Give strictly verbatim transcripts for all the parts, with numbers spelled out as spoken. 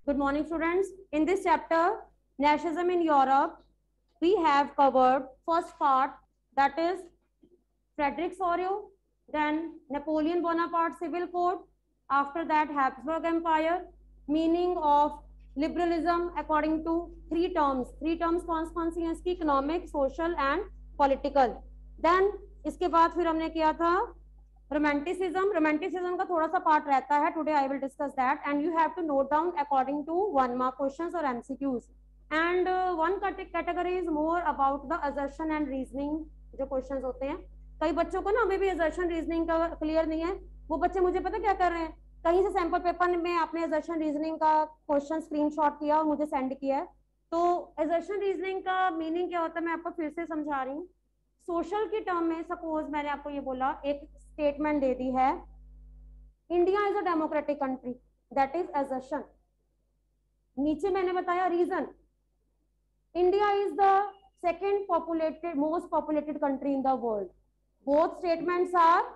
Good morning, students. In this chapter, Nationalism in Europe, we have covered first part, that is Frederick Sorio, then Napoleon Bonaparte Civil Code, after that Habsburg Empire, meaning of liberalism according to three terms. Three terms कौन कौन सी हैं इसकी? Economic, social and political. Then इसके बाद फिर हमने किया था रोमांटिसिज्म. रोमांटिसिज्म का थोड़ा सा पार्ट रहता है, today I will discuss that and you have to note down according to one mark questions और MCQs. And one category is more about the assertion and reasoning जो क्वेश्चंस होते हैं. कई बच्चों को ना अभी भी असर्शन रीजनिंग का क्लियर नहीं है. वो बच्चे मुझे पता क्या कर रहे हैं, कहीं से सैंपल पेपर में आपने असर्शन रीजनिंग का क्वेश्चन स्क्रीनशॉट किया और मुझे सेंड किया है. तो असर्शन रीजनिंग का मीनिंग क्या होता है मैं आपको फिर से समझा रही हूँ. सोशल की टर्म में सपोज मैंने आपको ये बोला, एक स्टेटमेंट दे दी है, India is a democratic country, that is assertion. नीचे मैंने बताया reason, India is the second populated most populated country in the world. Both statements are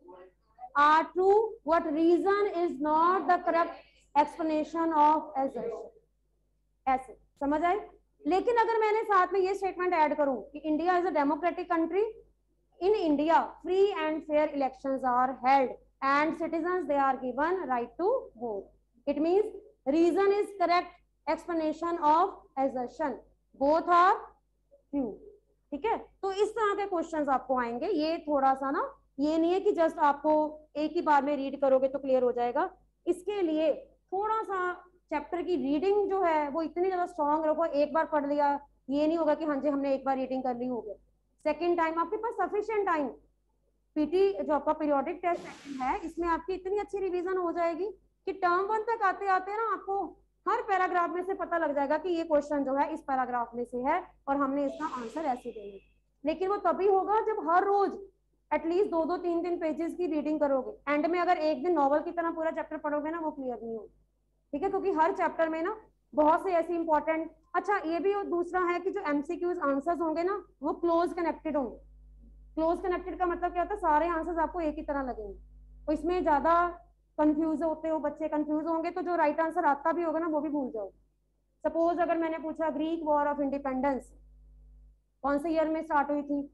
are true, but reason is not the correct explanation of assertion. ऐसे समझ आए. लेकिन अगर मैंने साथ में ये स्टेटमेंट ऐड करूं कि India is a democratic country, in India free and fair elections are held and citizens they are given right to vote. It means reason is correct explanation of assertion. Both are true. ठीक है. तो इस तरह के questions आपको आएंगे. ये थोड़ा सा ना, ये नहीं है कि जस्ट आपको एक ही बार में रीड करोगे तो क्लियर हो जाएगा. इसके लिए थोड़ा सा चैप्टर की रीडिंग जो है वो इतनी ज्यादा स्ट्रॉन्ग रखो. एक बार पढ़ लिया ये नहीं होगा कि हाँ जी हमने एक बार रीडिंग कर ली हो गया. सेकेंड टाइम आपके पास सफिशिएंट टाइम, पीटी जो आपका पीरियोडिक टेस्ट है इसमें आपकी इतनी अच्छी रिवीजन हो जाएगी कि टर्म वन तक आते आते ना आपको हर पैराग्राफ में से पता लग जाएगा कि ये क्वेश्चन जो है इस पैराग्राफ में से है और हमने इसका आंसर ऐसे देना. लेकिन वो तभी होगा जब हर रोज एटलीस्ट दो दो तीन तीन पेजेस की रीडिंग करोगे. एंड में अगर एक दिन नॉवल की तरह पूरा चैप्टर पढ़ोगे ना वो क्लियर नहीं होगा. ठीक है. क्योंकि हर चैप्टर में ना बहुत से ऐसी इंपॉर्टेंट, अच्छा ये भी और दूसरा है कि जो एमसीक्यूज आंसर्स होंगे ना वो क्लोज कनेक्टेड होंगे. क्लोज कनेक्टेड का मतलब क्या होता है, सारे आंसर्स आपको एक ही तरह लगेंगे. तो इसमें ज्यादा कंफ्यूज होते हो बच्चे, कंफ्यूज होंगे तो जो राइट आंसर आता भी होगा ना वो भी भूल जाओ. सपोज अगर मैंने पूछा ग्रीक वॉर ऑफ इंडिपेंडेंस कौन से ईयर में स्टार्ट हुई थी,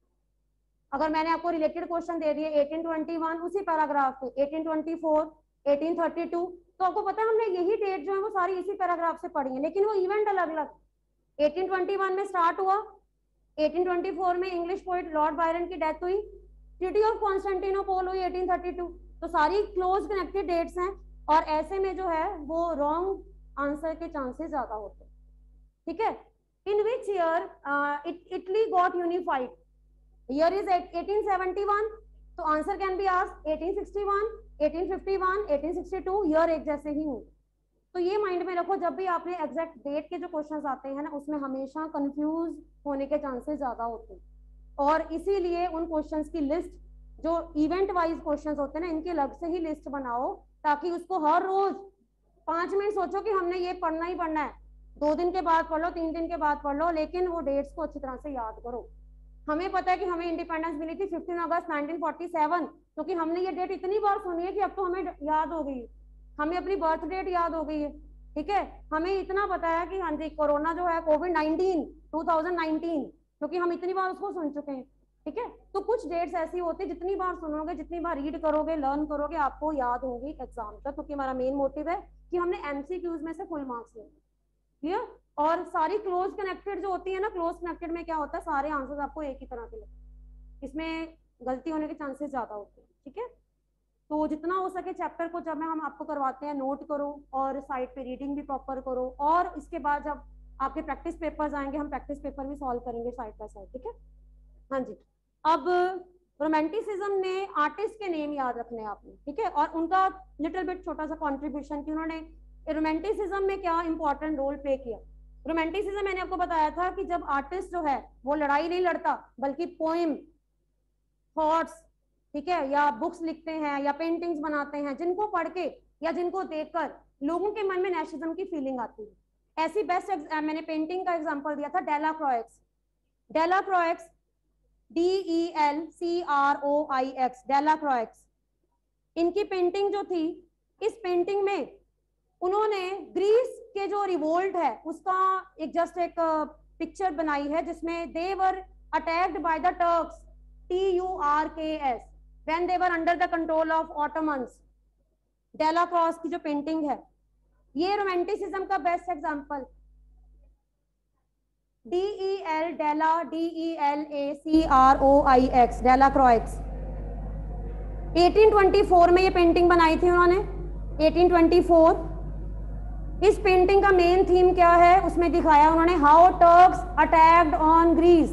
अगर मैंने आपको रिलेटेड क्वेश्चन दे दिए एटीन ट्वेंटी वन उसी पैराग्राफ पे, eighteen twenty four, eighteen thirty two, तो आपको पता है हमने यही डेट जो है वो सारी इसी पैराग्राफ से पढ़ी है, लेकिन वो इवेंट अलग अलग. एटीन ट्वेंटी वन में स्टार्ट हुआ, एटीन ट्वेंटी फोर में इंग्लिश पोइट लॉर्ड बायरन की डेथ हुई, ट्रीटी ऑफ कॉन्स्टेंटिनोपल हुई एटीन थर्टी टू. तो सारी क्लोज कनेक्टेड डेट्स हैं और ऐसे में जो है वो रॉन्ग आंसर के चांसेस ज्यादा होते हैं. ठीक है. In which year Italy got unified, year is eighteen seventy one, तो answer can be asked eighteen sixty one, eighteen fifty one, eighteen sixty two, year एक जैसे ही होंगे. तो ये माइंड में रखो, जब भी आपने एग्जैक्ट डेट के जो क्वेश्चंस आते हैं ना उसमें हमेशा कंफ्यूज होने के चांसेस ज्यादा होते हैं. और इसीलिए उन क्वेश्चंस की लिस्ट जो इवेंट वाइज क्वेश्चंस होते हैं ना इनकी अलग से ही लिस्ट बनाओ, ताकि उसको हर रोज पांच मिनट सोचो कि हमने ये पढ़ना ही पढ़ना है. दो दिन के बाद पढ़ लो, तीन दिन के बाद पढ़ लो, लेकिन वो डेट्स को अच्छी तरह से याद करो. हमें पता है कि हमें इंडिपेंडेंस मिली थी fifteen August nineteen forty seven, क्योंकि हमने ये डेट इतनी बार सुनी है कि अब तो हमें याद हो गई, हमें अपनी बर्थ डेट याद हो गई है. ठीक है. हमें इतना पता है कि हाँ जी कोरोना जो है COVID nineteen two thousand nineteen, क्योंकि हम इतनी बार उसको सुन चुके हैं. ठीक है. तो कुछ डेट्स ऐसी होती है जितनी बार सुनोगे, जितनी बार रीड करोगे, लर्न करोगे, आपको याद होगी एग्जाम तक, क्योंकि हमारा मेन मोटिव है कि हमने एमसीक्यूज में से फुल मार्क्स लेने. क्लियर. और सारी क्लोज कनेक्टेड जो होती है ना, क्लोज कनेक्टेड में क्या होता है सारे आंसर्स आपको एक ही तरह के लगते हैं, इसमें गलती होने के चांसेस ज्यादा होते हैं. ठीक है. तो जितना हो सके चैप्टर को जब में हम आपको करवाते हैं नोट करो और साइड पे रीडिंग भी प्रॉपर करो, और इसके बाद जब आपके प्रैक्टिस पेपर्स आएंगे हम प्रैक्टिस पेपर भी सॉल्व करेंगे साइड बाय साइड. ठीक है. हाँ जी. अब रोमांटिसिज्म में आर्टिस्ट के नेम याद रखने हैं आपने. ठीक है. और उनका लिटिल बिट छोटा सा कॉन्ट्रीब्यूशन कि उन्होंने रोमांटिसिज्म में क्या इंपॉर्टेंट रोल प्ले किया. रोमांटिसिज्म मैंने आपको बताया था कि जब आर्टिस्ट जो है वो लड़ाई नहीं लड़ता बल्कि पोएम, थॉट्स, ठीक है, या बुक्स लिखते हैं या पेंटिंग्स बनाते हैं जिनको पढ़ के या जिनको देखकर लोगों के मन में नेशनलिज्म की फीलिंग आती है. ऐसी बेस्ट मैंने पेंटिंग का एग्जांपल दिया था Delacroix. Delacroix, D E L C R O I X, Delacroix. इनकी पेंटिंग जो थी, इस पेंटिंग में उन्होंने ग्रीस के जो रिवोल्ट है उसका एक जस्ट एक पिक्चर बनाई है जिसमें they were attacked by the Turks, T U R K S, when they were under the control of Ottomans. Delacroix की जो पेंटिंग है, ये रोमांटिसिज्म का best example. D E L Dela, D E L A C R O I X, Delacroix. अठारह सौ चौबीस में ये पेंटिंग बनाई थी उन्होंने, अठारह सौ चौबीस। इस पेंटिंग का मेन थीम क्या है, उसमें दिखाया उन्होंने how Turks attacked on Greece,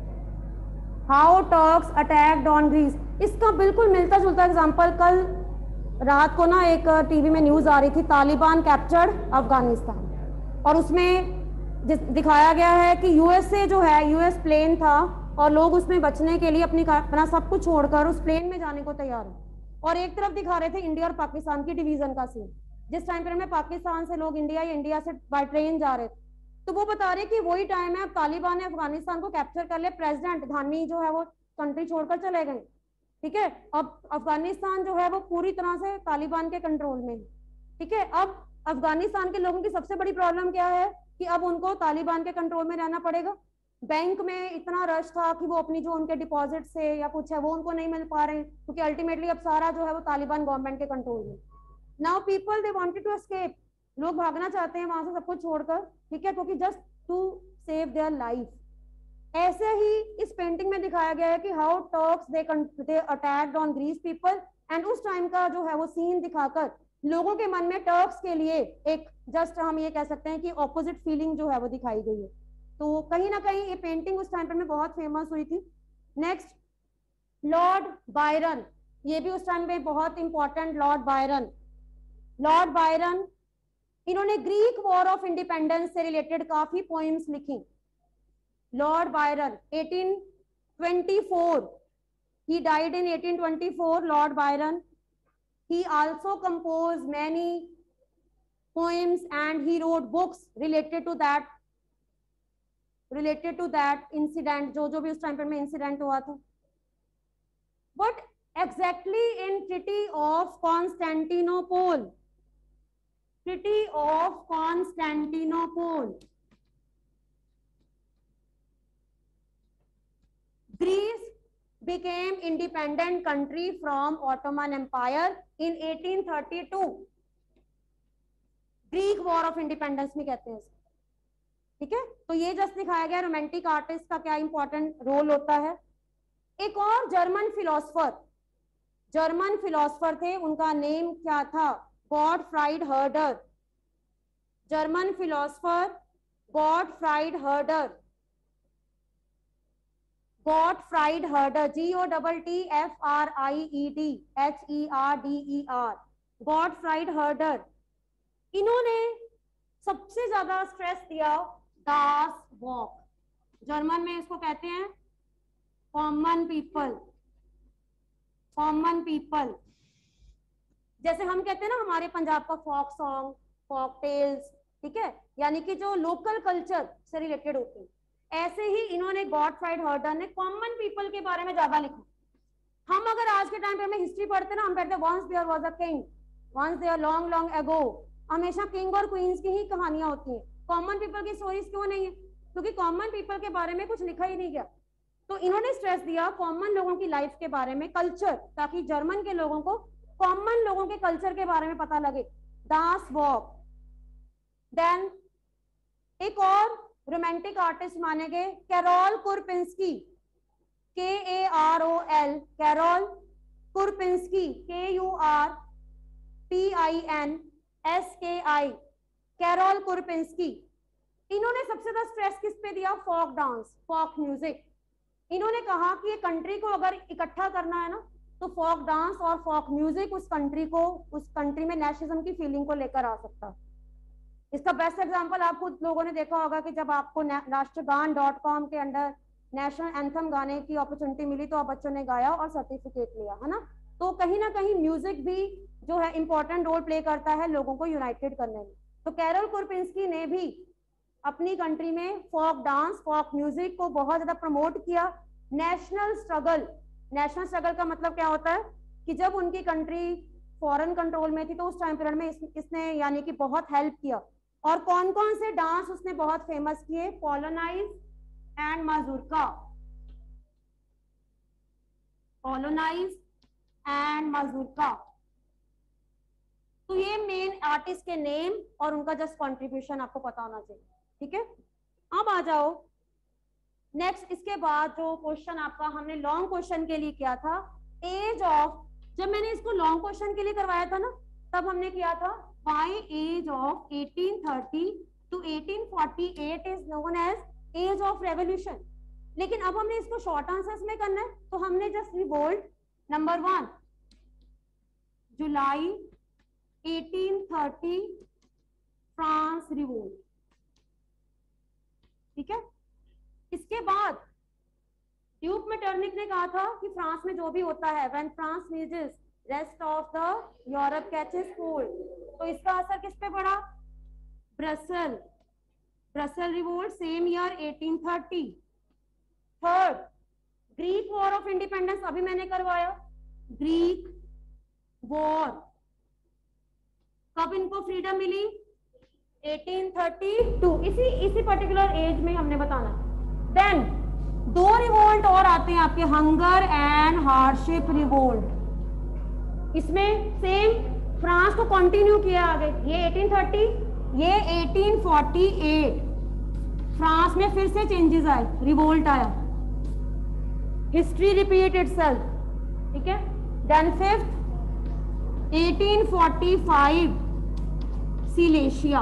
how Turks attacked on Greece. इसका बिल्कुल मिलता जुलता एग्जांपल कल रात को ना एक टीवी में न्यूज आ रही थी, तालिबान कैप्चर्ड अफगानिस्तान, और उसमें दिखाया गया है कि यूएसए जो है, यूएस प्लेन था और लोग उसमें बचने के लिए अपनी अपना सब कुछ छोड़कर उस प्लेन में जाने को तैयार है, और एक तरफ दिखा रहे थे इंडिया और पाकिस्तान की डिवीजन का सीन। जिस टाइम पर में पाकिस्तान से लोग इंडिया या इंडिया से बाय ट्रेन जा रहे थे, तो वो बता रहे कि वही टाइम है अब तालिबान ने अफगानिस्तान को कैप्चर कर लिया, प्रेसिडेंट घानी जो है वो कंट्री छोड़कर चले गए, ठीक है। अब अफगानिस्तान जो है वो पूरी तरह से तालिबान के कंट्रोल में है, ठीक है। अब अफगानिस्तान के लोगों की सबसे बड़ी प्रॉब्लम क्या है कि अब उनको तालिबान के कंट्रोल में रहना पड़ेगा। बैंक में इतना रश था कि वो अपनी जो उनके डिपॉजिट से या कुछ है वो उनको नहीं मिल पा रहे हैं, क्योंकि अल्टीमेटली अब सारा जो है वो तालिबान गवर्नमेंट के कंट्रोल में। Now people they wanted to escape, लोग भागना चाहते हैं वहां से सब कुछ छोड़कर, ठीक है, क्योंकि just to save their life. ऐसे ही इस पेंटिंग में दिखाया गया है कि how Turks they they attacked on Greece people, and उस टाइम का जो है वो सीन दिखाकर लोगों के मन में टर्क्स के लिए एक जस्ट हम ये कह सकते हैं कि ऑपोजिट फीलिंग जो है वो दिखाई गई है। तो कहीं ना कहीं ये पेंटिंग उस टाइम पर में बहुत फेमस हुई थी। नेक्स्ट, लॉर्ड बायरन, ये भी उस टाइम में बहुत important. Lord Byron Lord Byron इन्होंने ग्रीक वॉर ऑफ इंडिपेंडेंस से रिलेटेड काफी पोइम्स लिखी। लॉर्ड बायरन अठारह सौ चौबीस, he died in अठारह सौ चौबीस, Lord Byron. he also composed many poems and he wrote books related to that related to that incident, जो जो भी उस टाइम पर में इंसिडेंट हुआ था। But exactly in Treaty of Constantinople, Treaty of Constantinople, Greece became independent country from Ottoman Empire in अठारह सौ बत्तीस। ग्रीक वॉर ऑफ इंडिपेंडेंस में कहते हैं, ठीक है। तो ये जस्ट दिखाया गया रोमांटिक आर्टिस्ट का क्या इंपॉर्टेंट रोल होता है। एक और जर्मन फिलोसफर जर्मन फिलोसफर थे, उनका नेम क्या था, Gottfried Herder. German philosopher Gottfried Herder, Gottfried Herder, G O double T F R I E D H E R D E R, Gottfried Herder. इन्होंने सबसे ज्यादा स्ट्रेस दिया दास walk, German में इसको कहते हैं कॉमन पीपल, कॉमन पीपल। जैसे हम कहते हैं ना हमारे पंजाब का फोक सॉन्ग, फोक टेल्स, ठीक है, यानी कि जो लोकल कल्चर से रिलेटेड होते हैं, ऐसे ही इन्होंने गॉटफ्राइड हर्डर ने कॉमन पीपल के बारे में ज्यादा लिखा। हम अगर आज के टाइम पे में हिस्ट्री पढ़ते ना, हम कहते हैं once there was a king, once there long long ago, हमेशा किंग और क्वींस की ही कहानियां होती हैं। कॉमन पीपल की स्टोरीज क्यों नहीं है, क्योंकि कॉमन पीपल के बारे में कुछ लिखा ही नहीं गया। तो इन्होंने स्ट्रेस दिया कॉमन लोगों की लाइफ के बारे में, कल्चर, ताकि जर्मन के लोगों को कॉमन लोगों के कल्चर के बारे में पता लगे। दास वॉक। देन एक और रोमांटिक आर्टिस्ट माने गए Karol Kurpinski, K A R O L, Karol Kurpinski, K U R P I N S K I, carol कुरपिंस्की। इन्होंने सबसे ज्यादा स्ट्रेस किस पे दिया, फोक डांस, फोक म्यूजिक। इन्होंने कहा कि ये कंट्री को अगर इकट्ठा करना है ना, तो फोक डांस और फोक म्यूजिक उस कंट्री को, उस कंट्री में नेशनलिज्म की फीलिंग को लेकर आ सकता है। इसका बेस्ट एग्जांपल आप खुद लोगों ने देखा होगा कि जब आपको राष्ट्रगान डॉट कॉम के अंडर नेशनल एंथम गाने की अपॉर्चुनिटी मिली तो आप बच्चों ने गाया और सर्टिफिकेट लिया, है ना। तो कहीं ना कहीं म्यूजिक भी जो है इंपॉर्टेंट रोल प्ले करता है लोगों को यूनाइटेड करने में। तो कैरोल कुरपिंस्की ने भी अपनी कंट्री में फोक डांस, फोक म्यूजिक को बहुत ज्यादा प्रमोट किया। नेशनल स्ट्रगल, नेशनल स्ट्रगल का मतलब क्या होता है कि जब उनकी कंट्री फॉरेन कंट्रोल में थी, तो उस टाइम पीरियड में इस, इसने यानी कि बहुत हेल्प किया। और कौन कौन से डांस उसने बहुत फेमस किए? Polonaise and mazurka, polonaise and mazurka. तो ये मेन आर्टिस्ट के नेम और उनका जस्ट कंट्रीब्यूशन आपको पता होना चाहिए, ठीक है। अब आ जाओ नेक्स्ट, इसके बाद जो क्वेश्चन आपका हमने लॉन्ग क्वेश्चन के लिए किया था, एज ऑफ, जब मैंने इसको लॉन्ग क्वेश्चन के लिए करवाया था ना, तब हमने किया था why age of eighteen thirty two eighteen forty eight is known as age of revolution. लेकिन अब हमने इसको शॉर्ट आंसर्स में करना है, तो हमने just revolt number one July eighteen thirty France revolt, ठीक है। इसके बाद ड्यूक मेटरनिक ने कहा था कि फ्रांस में जो भी होता है, when France sneezes rest of the Europe catches cold, तो इसका असर किस पे पड़ा? Brussels, Brussels revolt same year eighteen thirty. Third, Greek war of independence, अभी मैंने करवाया ग्रीक वॉर, कब इनको फ्रीडम मिली? एटीन थर्टी टू, इसी इसी पर्टिकुलर एज में हमने बताना। देन दो रिवोल्ट और आते हैं आपके, हंगर एंड हार्डशिप रिवोल्ट। इसमें सेम फ्रांस को कंटिन्यू किया आगे, ये एटीन थर्टी, ये एटीन फोर्टी एट, फ्रांस में फिर से चेंजेस आए, रिवोल्ट आया, हिस्ट्री रिपीट इटसेल्फ, ठीक है। Then fifth eighteen forty five Silesia.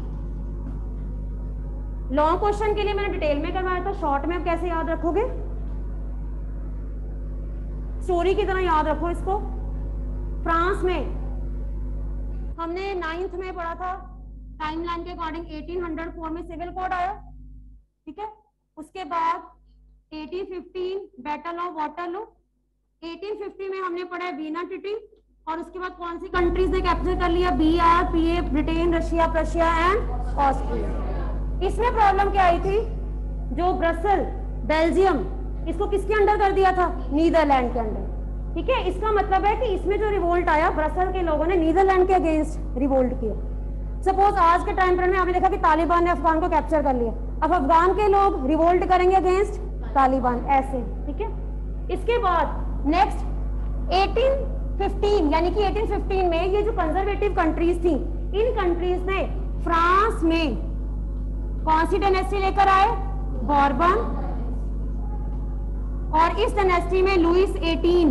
Long question के लिए मैंने डिटेल में करवाया था, शॉर्ट में आप कैसे याद रखोगे? स्टोरी की तरह याद रखो इसको। फ्रांस में हमने नाइन्थ में पढ़ा था, टाइमलाइन के अकॉर्डिंग एटीन हंड्रेड फोर में सिविल कोड आया, ठीक है। उसके बाद eighteen fifteen battle of Waterloo, eighteen fifty में हमने पढ़ा वीना ट्रीटी, और उसके बाद कौन सी कंट्रीज ने कैप्चर कर लिया? B R P A, Britain, Russia, Prussia and Austria. इसमें प्रॉब्लम क्या आई थी? जो ब्रसेल, बेल्जियम, इसको किसके अंडर कर दिया था? नीदरलैंड के अंडर, ठीक है। इसका मतलब है कि इसमें जो रिवोल्ट आया, ब्रसेल के लोगों ने नीदरलैंड के अगेंस्ट रिवोल्ट किया। सपोज आज के टाइम पर में आपने देखा कि तालिबान ने अफगान को कैप्चर कर लिया, अब अफगान के लोग रिवोल्ट करेंगे अगेंस्ट तालिबान, ऐसे, ठीक है। इसके बाद नेक्स्ट एटीन फिफ्टीन, यानी कि एटीन फिफ्टीन में ये जो कंजर्वेटिव कंट्रीज थी, इन कंट्रीज ने फ्रांस में कौन सी डायनेस्टी लेकर आए? बॉर्बन, और इस डायनेस्टी में Louis eighteen,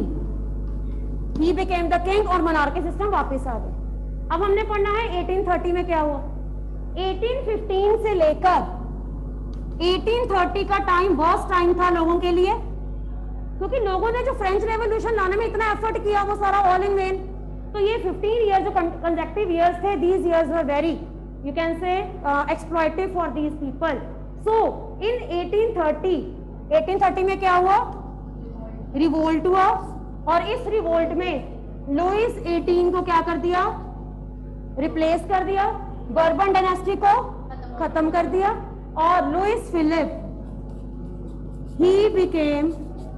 he became the king, और मोनार्की सिस्टम वापस आ गया। अब हमने पढ़ना है एटीन थर्टी में क्या हुआ। एटीन फिफ्टीन से लेकर एटीन थर्टी का टाइम वर्स्ट टाइम था लोगों के लिए, क्योंकि लोगों ने जो फ्रेंच रेवोल्यूशन लाने में इतना एफर्ट किया वो सारा ऑल इन वेन। तो ये फिफ्टीन ईयर जो कंसेक्टिव ईयर्स थे, these years were very, you can say, exploitative for these people. So in eighteen thirty, eighteen thirty में क्या हुआ? रिवोल्ट हुआ, और इस रिवोल्ट में लुइस एटीन को क्या कर दिया? रिप्लेस कर दिया, बर्बन डायनेस्टी को खत्म कर दिया, और Louis Philippe, he became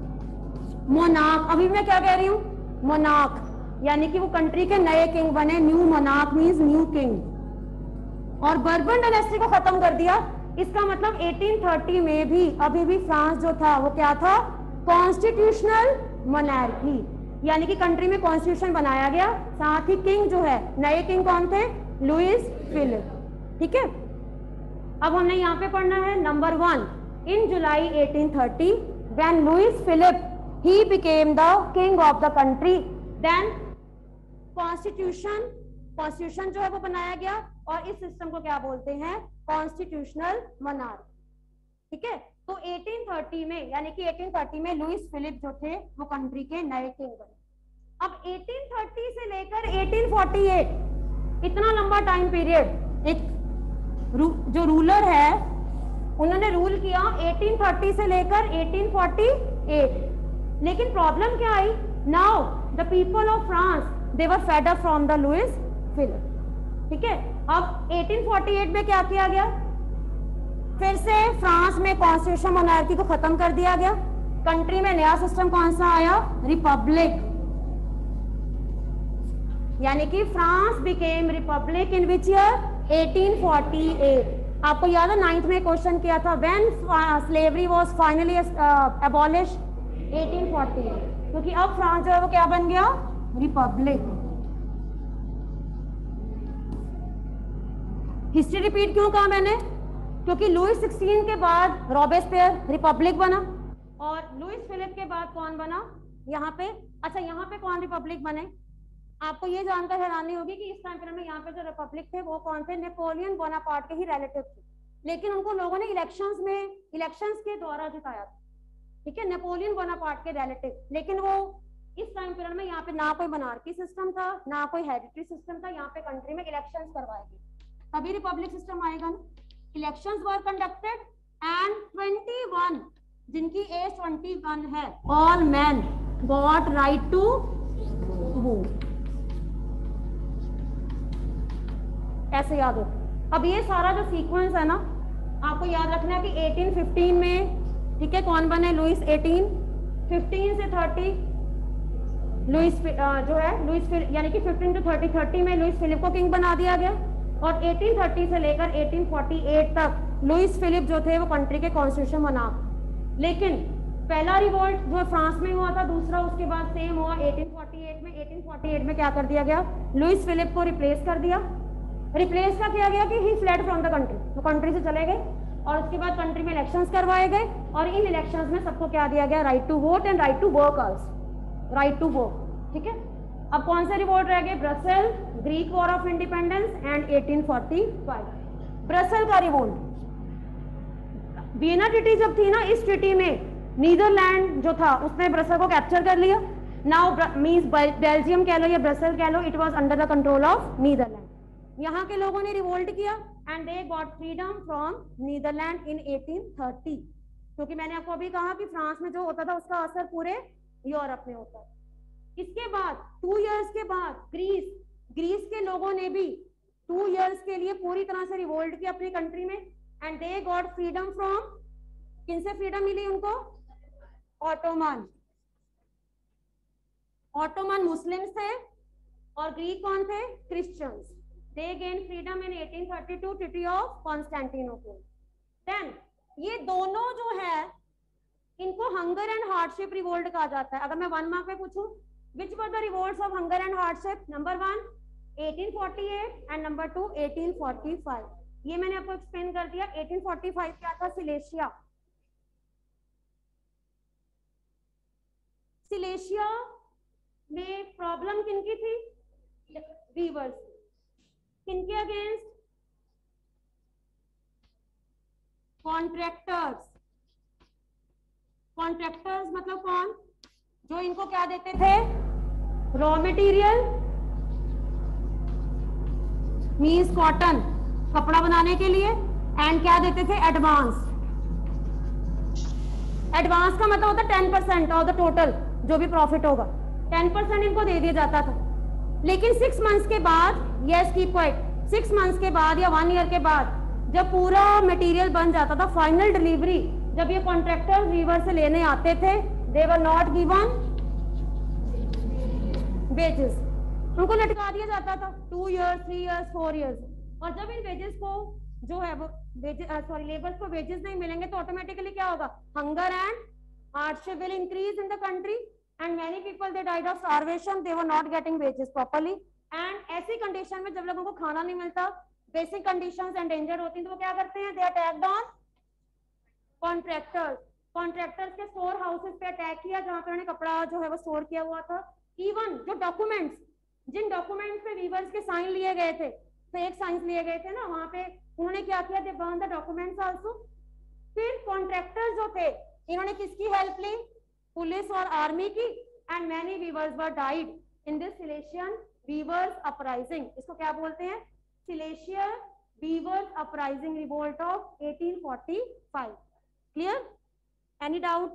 monarch. अभी मैं क्या कह रही हूं? मोनार्क, यानी कि वो कंट्री के नए किंग बने, new monarch means new king, और बर्बन डायनेस्टी को खत्म कर दिया। इसका मतलब एटीन थर्टी में भी अभी भी फ्रांस जो था वो क्या था? कॉन्स्टिट्यूशनल मोनार्की, यानी कि कंट्री में कॉन्स्टिट्यूशन बनाया गया, साथ ही किंग जो है, नए किंग कौन थे? लुइस फिलिप, ठीक है। अब हमने यहाँ पे पढ़ना है number one, in July eighteen thirty when Louis Philippe he became the king of the country, then constitution, constitution जो है वो बनाया गया, और इस सिस्टम को क्या बोलते हैं? कॉन्स्टिट्यूशनल मोनार्क, ठीक है। तो एटीन थर्टी में, यानी कि एटीन थर्टी में लुइस फिलिप जो थे वो कंट्री के नए किंग बने। अब एटीन थर्टी से लेकर एटीन फोर्टी एट, इतना लंबा टाइम पीरियड, एक रू, जो रूलर है उन्होंने रूल किया एटीन थर्टी से लेकर एटीन फोर्टी एट। लेकिन प्रॉब्लम क्या आई? Now the people of France they were fed up from the Louis Philippe, ठीक है। अब एटीन फोर्टी एट में क्या किया गया? फिर से फ्रांस में कॉन्स्टिट्यूशन मोनार्की को खत्म कर दिया गया, कंट्री में नया सिस्टम कौन सा आया? रिपब्लिक। यानी कि France became republic in which year eighteen forty eight. आपको याद है नाइन्थ में क्वेश्चन किया था when slavery was finally abolish eighteen forty eight, क्योंकि अब फ्रांस जो है वो क्या बन गया, रिपब्लिक। हिस्ट्री रिपीट क्यों कहा मैंने, क्योंकि लुइस सिक्सटीन के बाद रॉबेस्पियर रिपब्लिक बना और लुइस फिलिप के बाद कौन बना यहाँ पे, अच्छा यहाँ पे कौन रिपब्लिक बने। आपको ये जानकर हैरानी होगी कि इस टाइम पीरियड में यहाँ पे जो रिपब्लिक थे वो कौन थे, नेपोलियन बोनापार्ट के ही रिलेटिव थे, लेकिन उनको लोगों ने इलेक्शंस में इलेक्शंस के द्वारा जिताया था, ठीक है, नेपोलियन बोनापार्ट के रिलेटिव। लेकिन वो इस टाइम पीरियड में यहाँ पे ना कोई मोनार्की सिस्टम था ना कोई हेरिडिटरी सिस्टम था, यहाँ पे कंट्री में इलेक्शंस करवाए गए, तभी रिपब्लिक सिस्टम आएगा ना। Elections were conducted and twenty one, जिनकी एज ट्वेंटी वन है, all man got right to vote. ऐसे याद हो। अब ये सारा जो सीक्वेंस है ना आपको याद रखना है कि एटीन फिफ्टीन में, ठीक है, कौन बने, लुइस एटीन फिफ्टीन से थर्टी लुइस जो है लुइस यानी कि फिफ्टीन टू थर्टी थर्टी में लुइस फिलिप को किंग बना दिया गया और एटीन थर्टी से लेकर एटीन फोर्टी एट तक लुइस फिलिप जो थे वो कंट्री के कॉन्स्टिट्यूशन बना। लेकिन पहला रिवोल्ट जो फ्रांस में हुआ था, दूसरा उसके बाद सेम हुआ एटीन फोर्टी एट में। एटीन फोर्टी एट में क्या कर दिया गया, लुइस फिलिप को रिप्लेस कर दिया। रिप्लेस का किया गया कि he fled from the country, वो कंट्री से चले गए और उसके बाद कंट्री में इलेक्शंस करवाए गए और इन इलेक्शंस में सबको क्या दिया गया, right to vote and right to work also, right to work, ठीक है। अब कौन से रिवोल्ट रह गए, Brussels, Greek war of independence and eighteen forty five. Brussels का रिवोल्ट, वियना ट्रीटी जब थी ना, इस ट्रीटी में नीदरलैंड जो था उसने ब्रसेल को कैप्चर कर लिया। नाउ मींस बेल्जियम कह लो या ब्रसेल कह लो, it was under the control of Netherlands. यहाँ के लोगों ने रिवोल्ट किया and they got freedom from Netherlands in eighteen thirty, क्योंकि मैंने आपको अभी कहा कि फ्रांस में जो होता था उसका असर पूरे यूरोप में होता है। इसके बाद टू इयर्स के बाद ग्रीस ग्रीस के लोगों ने भी टू इयर्स के लिए पूरी तरह से रिवोल्ट किया अपनी कंट्री में and they got freedom from, किनसे फ्रीडम मिली उनको, ऑटोमन। ऑटोमन मुस्लिम्स थे और ग्रीक कौन थे, Christians. They gain freedom in eighteen thirty two, treaty of Constantinople. Then ये दोनों जो है इनको हंगर एंड हार्डशिप रिवोल्ट कहा जाता है। अगर मैं वन मार्क में पूछूं which were the revolts of hunger and hardship, number one eighteen forty eight and number two eighteen forty five. ये मैंने आपको एक्सप्लेन कर दिया। एटीन फोर्टी फाइव क्या था, सिलेशिया। सिलेशिया में प्रॉब्लम किनकी थी, वीवर्स। किनके अगेंस्ट, कॉन्ट्रैक्टर्स। कॉन्ट्रैक्टर्स मतलब कौन, जो इनको क्या देते थे, रॉ मटेरियल मींस कॉटन, कपड़ा बनाने के लिए, एंड क्या देते थे, एडवांस। एडवांस का मतलब होता है ten percent of the total जो भी प्रॉफिट होगा, टेन परसेंट इनको दे दिया जाता था। लेकिन सिक्स मंथ्स के बाद, yes keep quiet, six months के बाद या वन ईयर के बाद जब पूरा मटेरियल बन जाता था, फाइनल डिलीवरी जब ये कॉन्ट्रैक्टर वीवर से लेने आते थे, they were not given wages, उनको लटका दिया जाता था two years, three years, four years. और जब इन वेजेस को जो है वो सॉरी लेबर्स को वेजेस नहीं मिलेंगे तो ऑटोमेटिकली क्या होगा, hunger and hardship will increase in the country and many people they died of starvation, they were not getting wages properly. And ऐसी कंडीशन में जब लोगों को खाना नहीं मिलता, बेसिक कंडीशंस एंडेंजर होती हैं, तो वो क्या करते हैं, they attacked on contractors. Contractors के स्टोर हाउसेस पे अटैक किया जहां पे उन्होंने कपड़ा जो है वो स्टोर किया हुआ था। इवन जो डॉक्यूमेंट्स, जिन डॉक्यूमेंट्स पे वीवर्स के साइन लिए गए थे, फेक साइन लिए गए थे ना, वहां पे उन्होंने क्या किया, they burn the documents also. फिर कॉन्ट्रैक्टर्स जो थे इन्होंने किसकी हेल्प ली, पुलिस और आर्मी की, and many weavers were died in this Silesian weavers uprising. इसको क्या बोलते हैं, Silesian weavers uprising revolt of eighteen forty five. Clear, any doubt?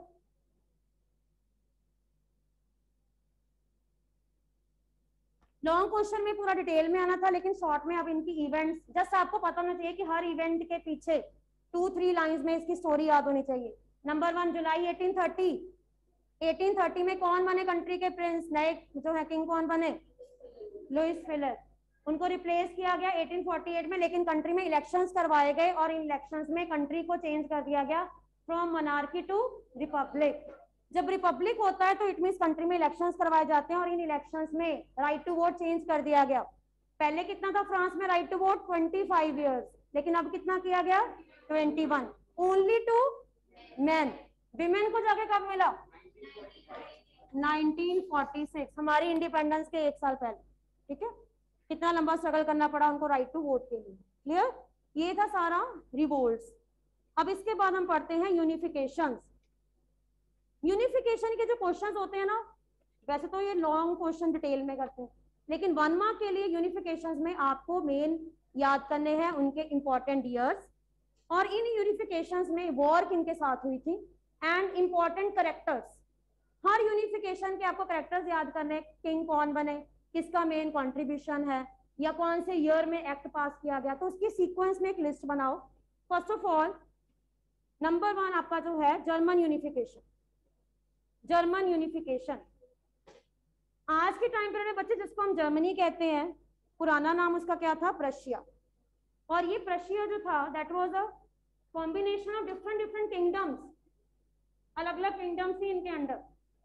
Long question में पूरा डिटेल में आना था, लेकिन शॉर्ट में अब इनकी इवेंट्स जस्ट आपको पता होना चाहिए कि हर इवेंट के पीछे टू थ्री लाइंस में इसकी स्टोरी याद होनी चाहिए। Number one, July eighteen thirty. Eighteen thirty में कौन बने कंट्री के प्रिंस, नए जो है किंग कौन बने, लुइस फिलर, उनको रिप्लेस किया गया एटीन फोर्टी एट में, लेकिन कंट्री में इलेक्शंस करवाए गए और इन इलेक्शंस में कंट्री को चेंज कर दिया गया फ्रॉम मोनार्की टू रिपब्लिक। जब रिपब्लिक होता है तो इट मींस कंट्री में इलेक्शंस करवाए जाते हैं और इन इलेक्शंस में राइट टू वोट चेंज कर दिया गया। पहले कितना था फ्रांस में right to vote, twenty five years, लेकिन अब कितना किया गया, twenty one, only to man. Women को जाके कब मिला, नाइनटीन फोर्टी सिक्स, हमारी इंडिपेंडेंस के एक साल पहले। ठीक है, कितना लंबा स्ट्रगल करना पड़ा उनको राइट टू वोट के लिए। क्लियर, ये था सारा रिवोल्ट्स। अब इसके बाद हम पढ़ते हैं यूनिफिकेशंस। यूनिफिकेशन के जो क्वेश्चंस होते हैं ना, वैसे तो ये लॉन्ग क्वेश्चन डिटेल में करते हैं, लेकिन वन मार्क के लिए यूनिफिकेशंस में आपको मेन याद करने हैं उनके इंपॉर्टेंट ईयर्स, और इन यूनिफिकेशंस में वॉर किनके साथ हुई थी एंड इंपॉर्टेंट करेक्टर्स। हर यूनिफिकेशन के आपको करेक्टर्स याद करने, किंग कौन बने, किसका मेन कंट्रीब्यूशन है, या कौन से ईयर में एक्ट पास किया गया, तो उसकी सीक्वेंस में एक लिस्ट बनाओ। First of all number one आपका जो है जर्मन यूनिफिकेशन। जर्मन यूनिफिकेशन आज के टाइम पर बच्चे जिसको हम जर्मनी कहते हैं, पुराना नाम उसका क्या था, प्रशिया। और ये प्रशिया जो था that was a combination of different different kingdoms, अलग अलग किंगडम्स थी इनके अंडर।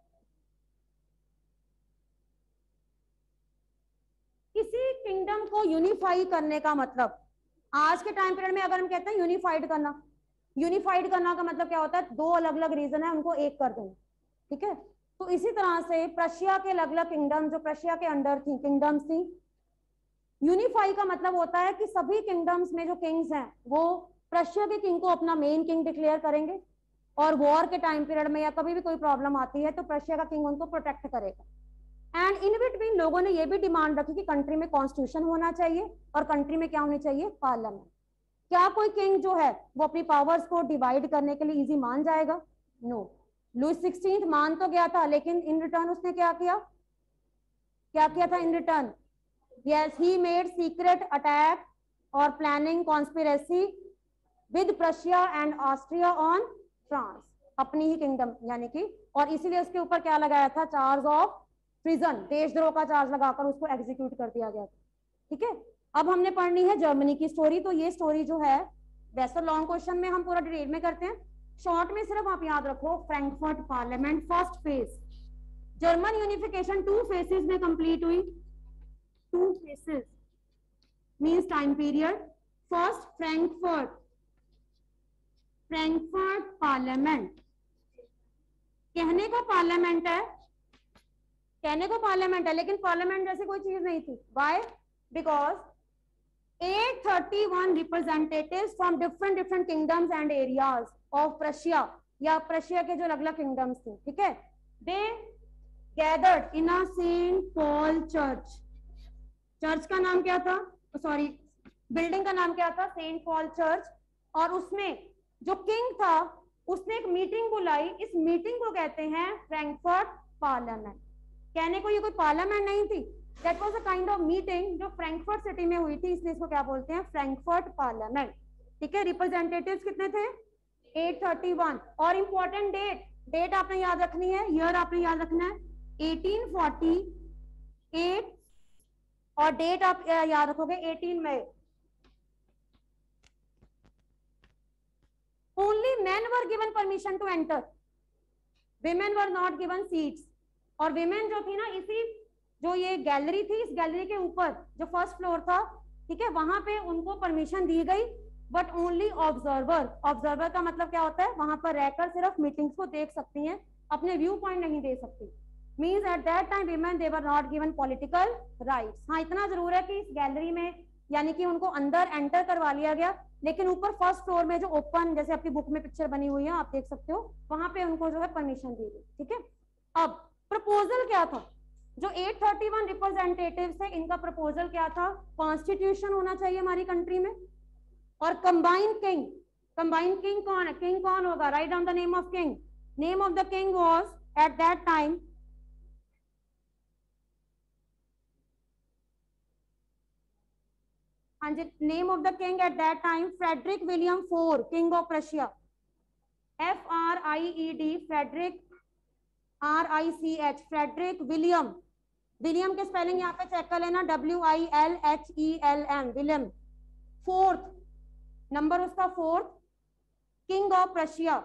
किसी किंगडम को यूनिफाई करने का मतलब, आज के टाइम पीरियड में अगर हम कहते हैं यूनिफाइड करना, यूनिफाइड करना का मतलब क्या होता है, दो अलग अलग रीजन है उनको एक कर देना। ठीक है, तो इसी तरह से प्रशिया के अलग अलग किंगडम जो प्रशिया के अंडर थी, किंगडम्स थी, यूनिफाई का मतलब होता है कि सभी किंगडम्स में जो किंग्स हैं वो प्रशिया के किंग को अपना मेन किंग डिक्लेयर करेंगे, और वॉर के टाइम पीरियड में या कभी भी कोई प्रॉब्लम आती है तो प्रशिया का किंग उनको प्रोटेक्ट करेगा। एंड इन बिटवीन लोगों ने ये भी डिमांड रखी कि कंट्री में कॉन्स्टिट्यूशन होना चाहिए और कंट्री में क्या होनी चाहिए, पार्लियामेंट। क्या कोई किंग जो है वो अपनी पावर्स को डिवाइड करने के लिए इजी मान जाएगा, नो। लुइस सिक्सटीन्थ मान तो गया था, लेकिन इन रिटर्न उसने क्या किया, क्या किया था in return, yes he made secret attack और planning conspiracy with Prussia and Austria on France, अपनी ही किंगडम यानी कि, और इसीलिए उसके ऊपर क्या लगाया था, चार्ज ऑफ ट्रीजन, देशद्रोह का चार्ज लगाकर उसको एग्जीक्यूट कर दिया गया था। ठीक है, अब हमने पढ़नी है जर्मनी की स्टोरी। तो ये स्टोरी जो है, वैसे लॉन्ग क्वेश्चन में हम पूरा डिटेल में करते हैं, शॉर्ट में सिर्फ आप याद रखो Frankfurt parliament first phase. German unification two phases में कंप्लीट हुई, two phases means time period. First Frankfurt, Frankfurt parliament, कहने को पार्लियामेंट है, कहने को पार्लियामेंट है, लेकिन पार्लियामेंट जैसी कोई चीज नहीं थी। Why, because eight thirty-one representatives from different different kingdoms and areas of Prussia, या प्रशिया के जो अलग अलग किंगडम्स थे, ठीक है, they gathered in a Saint Paul church। Church का नाम क्या था, सॉरी बिल्डिंग का नाम क्या था, सेंट पॉल चर्च। और उसमें जो किंग था उसने एक मीटिंग बुलाई, इस मीटिंग को कहते हैं फ्रैंकफर्ट पार्लियामेंट। कहने को ये कोई पार्लियामेंट नहीं थी, that was a kind of meeting जो फ्रैंकफर्ट सिटी में हुई थी, इसलिए इसको क्या बोलते हैं, फ्रैंकफर्ट पार्लियामेंट। ठीक है, रिप्रेजेंटेटिव्स कितने थे, eight thirty-one। और इंपॉर्टेंट डेट, डेट आपने याद रखनी है, ईयर आपने याद रखना है eighteen forty-eight, और डेट आप याद रखोगे eighteen May. Only men were given permission to enter, women were not given seats। और women जो थी ना, इसी जो ये गैलरी थी, इस गैलरी के ऊपर जो फर्स्ट फ्लोर था, ठीक है, वहां पे उनको परमिशन दी गई, बट ओनली ऑब्जर्वर। ऑब्जर्वर का मतलब क्या होता है, वहां पर रहकर सिर्फ मीटिंग्स को देख सकती हैं, अपने व्यू पॉइंट नहीं दे सकती। Means at that time women they were not given political rights। हाँ, इतना जरूर है कि इस गैलरी में यानी कि उनको अंदर एंटर करवा लिया गया, लेकिन ऊपर फर्स्ट फ्लोर में जो ओपन, जैसे आपकी बुक में पिक्चर बनी हुई है आप देख सकते हो, वहां पे उनको जो है परमिशन दी गई। ठीक है, अब प्रपोजल क्या था, जो eight thirty-one रिप्रेजेंटेटिव्स थे इनका प्रपोजल क्या था, कॉन्स्टिट्यूशन होना चाहिए हमारी कंट्री में, और कंबाइंड किंग। कंबाइंड किंग कौन है, किंग कौन होगा, write down the name of king. Name of the king was at that time, हाँ जी, name of the king at that time Frederick William four, king of Russia. F R I E D, Frederick, R I C H, Frederick William William के spelling यहाँ पे check कर लेना, W I L H E L M, William. Fourth number उसका fourth, king of Prussia,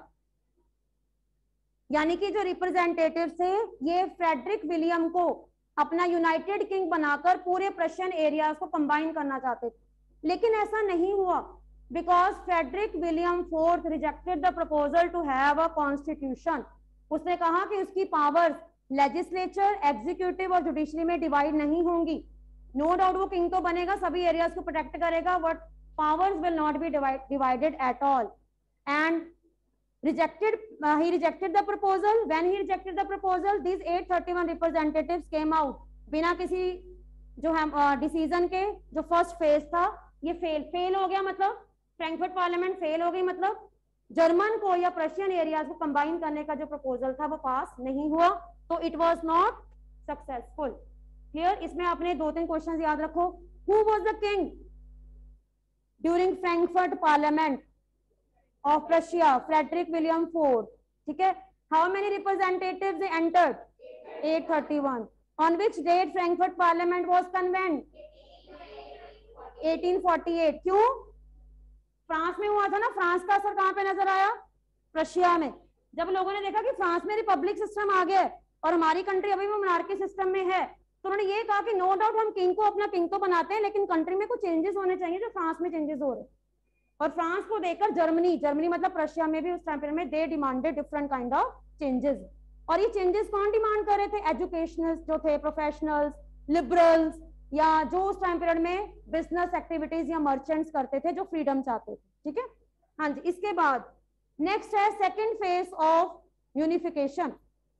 यानी कि जो representative थे ये फ्रेडरिक विलियम को अपना यूनाइटेड किंग बनाकर पूरे प्रशियन एरियाज को कंबाइन करना चाहते थे, लेकिन ऐसा नहीं हुआ because Frederick William fourth rejected the proposal to have a constitution. उसने कहा कि उसकी पावर्स लेजिस्लेचर, एग्जीक्यूटिव और जुडिशरी में डिवाइड नहीं होंगी। नो डाउट वो किंग तो बनेगा, सभी एरियाज को प्रोटेक्ट करेगा, but powers will not be divided at all. And rejected uh, he rejected the proposal. When he rejected the proposal, these eight hundred thirty-one representatives came out बिना किसी जो है डिसीजन uh, के। जो first phase था ये fail fail हो गया, मतलब फ्रैंकफर्ट पार्लियामेंट फेल हो गई, मतलब जर्मन को या प्रशियन एरियाज को कंबाइन करने का जो प्रपोजल था वो पास नहीं हुआ, तो it was not successful. Clear? इसमें आपने दो तीन क्वेश्चंस याद रखो। Who was the king during Frankfurt parliament of Prussia? Frederick William fourth. ठीक है? How many representatives they entered? eight hundred thirty-one. On which date Frankfurt Parliament was convened? eighteen forty-eight. क्यों? France में हुआ था ना। France का असर कहां पे नजर आया? प्रशिया में। जब लोगों ने देखा कि फ्रांस में रिपब्लिक सिस्टम आ गया और हमारी कंट्री अभी भी मोनार्की सिस्टम में है, तो उन्होंने ये कहा कि नो डाउट हम किंग को अपना किंग तो बनाते हैं, लेकिन कंट्री में कुछ चेंजेस होने चाहिए जो फ्रांस में चेंजेस हो रहे। और फ्रांस को देखकर जर्मनी जर्मनी मतलब प्रशिया में भी उस टाइम पीरियड में they demanded different kind of changes. और ये चेंजेस कौन डिमांड कर रहे थे? एजुकेशनल्स जो थे, प्रोफेशनल्स, लिबरल्स, या जो उस टाइम पीरियड में बिजनेस एक्टिविटीज या मर्चेंट्स करते थे, जो फ्रीडम चाहते थे। ठीक है? हाँ जी। इसके बाद नेक्स्ट है second phase of unification.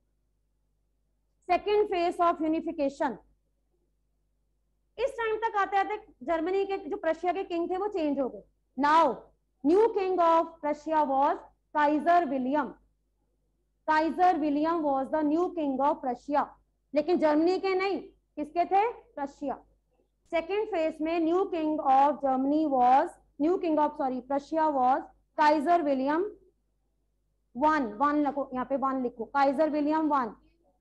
Second phase of unification इस टाइम तक आते आते जर्मनी के जो प्रशिया के किंग थे वो चेंज हो गए। Now, new king of Prussia was Kaiser William. Kaiser William was the new king of Prussia. लेकिन जर्मनी के नहीं, किसके थे? प्रशिया। सेकेंड फेज में new king of Germany was new king of sorry Prussia was Kaiser William one. One लिखो यहाँ पे, one लिखो, Kaiser William one.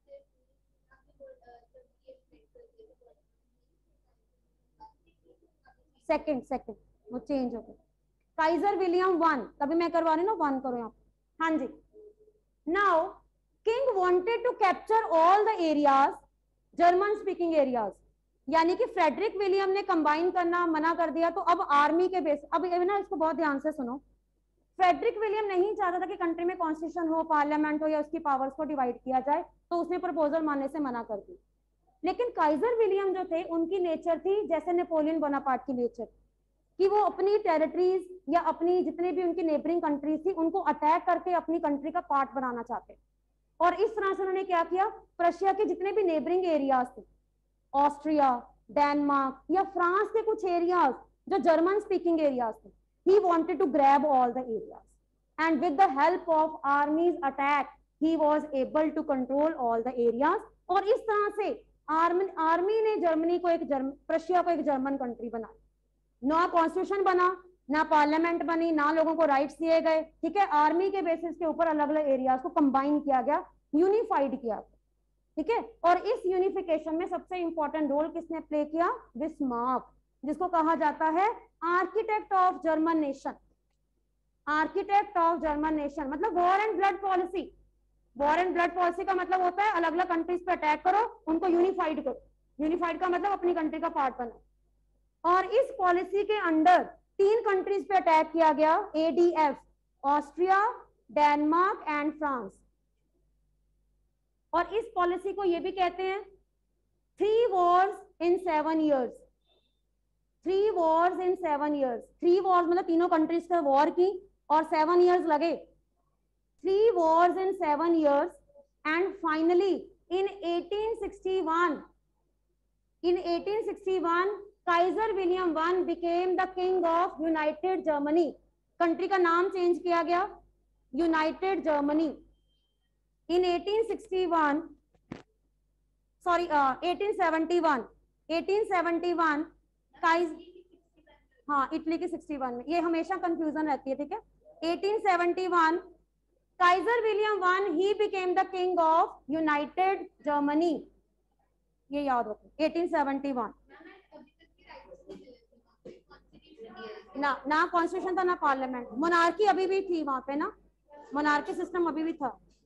Second second वो चेंज हो गया। काइजर विलियम वन, तभी मैं करवा रही हूँ ना, वन करो यहाँ पे। हाँ जी। Now king wanted to capture all the areas, German speaking areas, यानी कि फ्रेडरिक विलियम ने कंबाइन करना मना कर दिया। तो अब आर्मी के बेस, अब ना इसको बहुत ध्यान से सुनो, फ्रेडरिक विलियम नहीं चाहता था कि कंट्री में कॉन्स्टिट्यूशन हो, पार्लियामेंट हो या उसकी पावर्स को डिवाइड किया जाए, तो उसने प्रपोजल मानने से मना कर दी। लेकिन काइजर विलियम जो थे उनकी नेचर थी जैसे नेपोलियन बोनापार्ट की नेचर, कि वो अपनी टेरिटरीज या अपनी जितने भी उनकी नेबरिंग कंट्रीज थी उनको अटैक करके अपनी कंट्री का पार्ट बनाना चाहते। और इस तरह से उन्होंने क्या किया, प्रशिया के जितने भी नेबरिंग एरियाज थे, ऑस्ट्रिया, डेनमार्क या फ्रांस के कुछ एरियाज जो जर्मन स्पीकिंग एरियाज थे, he wanted to grab all the areas and with the help of army's attack he was able to control all the areas। और इस तरह से आर्मी आर्मी ने जर्मनी को एक जर्म प्रशिया को एक जर्मन कंट्री बनाया। ना कॉन्स्टिट्यूशन बना, ना पार्लियामेंट बनी, ना लोगों को राइट्स दिए गए। ठीक है? आर्मी के बेसिस के ऊपर अलग अलग एरियाज को कंबाइन किया गया, यूनिफाइड किया गया। ठीक है? और इस यूनिफिकेशन में सबसे इंपॉर्टेंट रोल किसने प्ले किया? बिस्मार्क, जिसको कहा जाता है architect of German nation. Architect of German nation मतलब war and blood policy. War and blood policy का मतलब होता है अलग अलग कंट्रीज पे अटैक करो, उनको यूनिफाइड करो। यूनिफाइड का मतलब अपनी कंट्री का पार्ट बनो। और इस पॉलिसी के अंडर तीन कंट्रीज पे अटैक किया गया, ADF, Austria, Denmark and France. और इस पॉलिसी को ये भी कहते हैं three wars in seven years. Three wars in seven years. Three wars मतलब तीनों कंट्रीज से वॉर की और सेवन इयर्स लगे। Three wars in seven years and finally in eighteen sixty one, in eighteen sixty one Kaiser William one became the king of United Germany। Country का नाम change किया गया, United Germany. In eighteen sixty one sorry eighteen seventy one, eighteen seventy one Kaiser हाँ Italy की sixty one में, ये हमेशा confusion रहती है। ठीक है? Eighteen seventy one Kaiser William one he became the king of United Germany. ये याद रखो एटीन सेवेंटी वन। ना ना कॉन्स्टिट्यूशन था ना पार्लियामेंट, मोनार्की अभी भी थी वहां पे ना, मोनार्की सिस्टम अभी भी था।